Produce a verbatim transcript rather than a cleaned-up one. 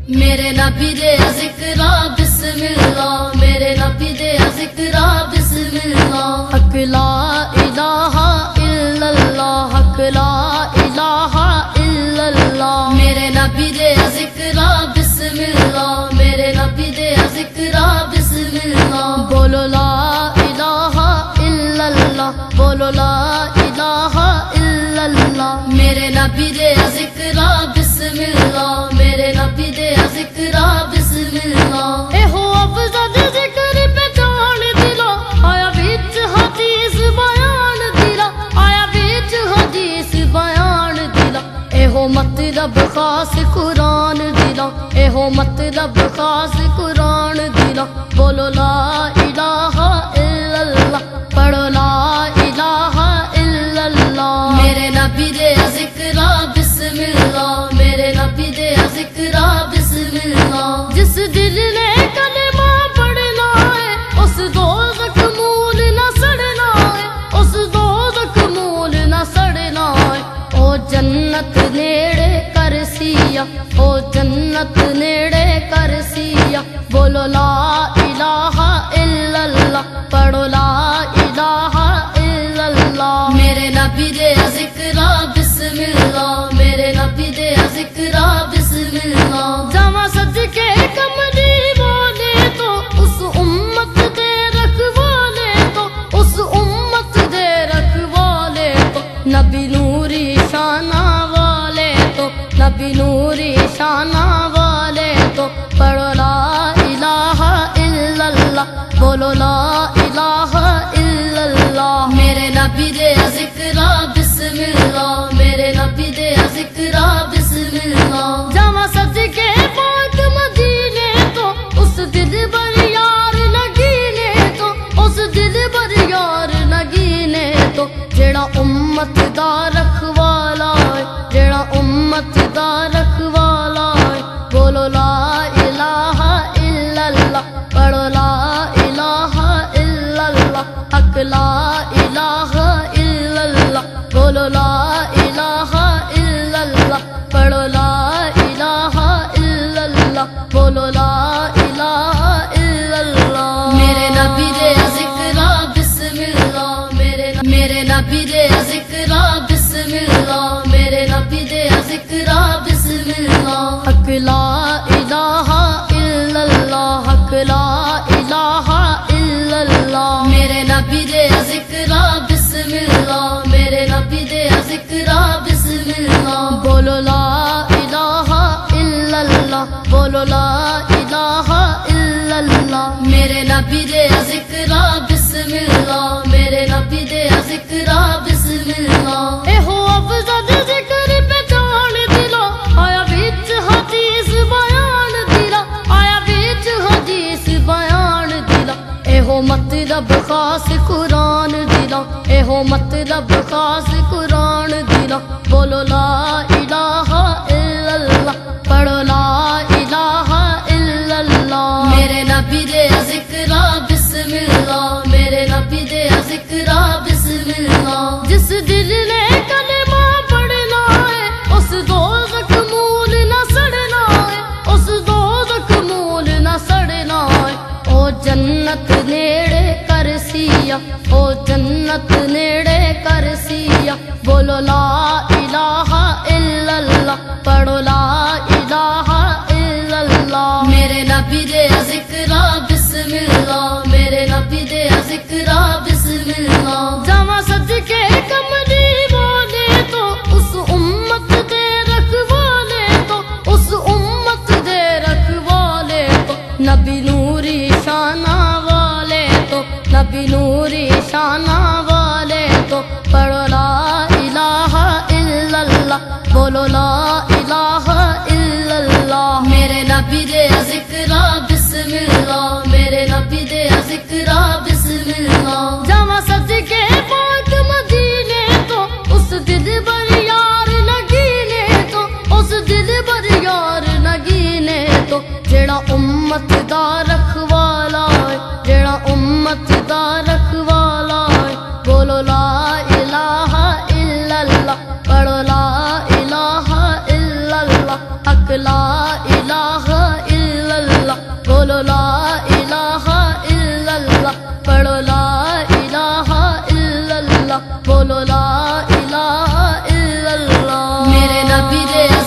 میرے نبی دیا ذکرا بسملہ، میرے نبی دیا ذکرا بسملہ، حق لا الہ الا اللہ، حق لا الہ الا اللہ، میرے نبی دیا ذکرا بسملہ، میرے نبی دیا ذکرا بسملہ، بولو لا الہ الا اللہ، بولو لا الہ الا اللہ، میرے نبی دیا ذکرا بسملہ، میرے نبی دیا ذکرا بسملہ، اے ہو افضل ذکر پہ جان دلا، آیا بیچ حدیث بیان دلا، آیا بیچ حدیث بیان دلا، اے ہو مطلب خاص قرآن دلا، اے ہو مطلب خاص قرآن دلا، بولو لا الہ الا اللہ، پڑھو لا الہ الا اللہ، میرے نبی دیا ذکرا بسملہ، میرے نبی دیا ذکرا بسملہ، جس دل نے کلمہ پڑھنا ہے اس دوزخ مول نہ سڑنا ہے، اس دوزخ مول نہ سڑنا ہے، او جنت نیڑے کر سیا، او جنت نیڑے کر سیا، بولو لا الہ الا اللہ، پڑھو لا الہ الا اللہ، میرے نبی دیا ذکرا بسملہ، میرے نبی دیا ذکرا بسملہ، جاواں سج کے کملی والے تو اس امت دے رکھوالے تو، اس امت دے رکھوالے تو، نبی نوری شانہ والے تو، نبی نوری شانہ والے تو، پڑھو لا الہ الا اللہ، بولو لا الہ الا اللہ، میرے نبی دیا ذکرا بسملہ، میرے نبی دیا ذکرا بسملہ، جاواں سج کے پاک مدینے تو اس دل بر یار نگینے تو، اس دل بر یار نگینے تو، جیڑا امت دا رکھوالا ہے، جیڑا امت دا رکھوالا ہے، بولو لا الہ الا اللہ، پڑھو لا الہ الا اللہ، حق لا الہ الا اللہ، بولو لا الہ الا اللہ، پڑھو لا الہ الا اللہ، بولو لا الہ الا اللہ، میرے نبی دیا ذکرا بسملہ، میرے میرے نبی دیا ذکرا بسملہ، میرے نبی دیا ذکرا بسملہ، حق لا الہ الا اللہ، حق لا الہ الا اللہ، میرے نبی دیا ذکرا بسملہ، میرے نبی دیا ذکرا بسملہ، بولو لا الہ الا اللہ، بولو لا الہ الا اللہ، میرے نبی دیا ذکرا بسملہ، میرے نبی دیا ذکرا بسملہ، اے ہو افضل ذکر پہ جان دلا، آیا بیچ حدیث بیان دلا، آیا بیچ حدیث بیان دلا، اے ہو مطلب خاص قرآن دلا، اے ہو مطلب خاص قرآن دلا، بولو لا الہ الا اللہ، پڑھو لا الہ الا اللہ، میرے نبی دیا ذکرا بسملہ، میرے نبی دیا ذکرا بسملہ، جس دل نے کلمہ پڑھنا ہے اس دوزخ مول نہ سڑنا ہے، اس دوزخ مول نہ سڑنا ہے، او جنت نیڑے کر سیا، او جنت نیڑے کر سیا، بولو لا الہ الا اللہ، پڑھو لا الہ الا اللہ، میرے نبی دیا ذکرا بسملہ، میرے نبی دیا ذکرا بسملہ، جاواں سج کے کملی والے تو اس امت دے رکھوالے تو، اس امت دے رکھوالے تو، نبی نوری شانہ والے تو، نبی نوری شانہ والے تو، پڑھو لا الہ الا اللہ، بولو لا الہ الا اللہ، میرے نبی دیا ذکرا بسملہ، میرے نبی دیا ذکرا بسملہ، جاواں سج کے پاک مدینے تو اس دل بر یار نگینے تو، اس دل بر یار نگینے تو، جیڑا امت دا رکھوالا ہے، جیڑا امت دا رکھوالا ہے، بولو لا الہ الا اللہ، پڑھو لا الہ الا اللہ، حق لا الہ بولو لا الہ الا اللہ، پڑھو لا الہ الا اللہ، بولو لا الہ الا اللہ۔ میرے نبی دے